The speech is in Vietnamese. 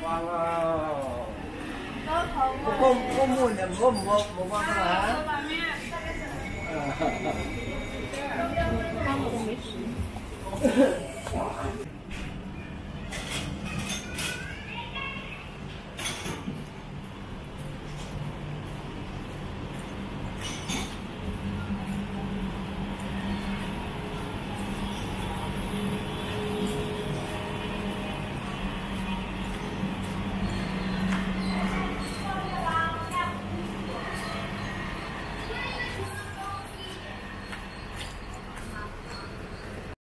có mua nhầm có mua con hả? 看我都没吃。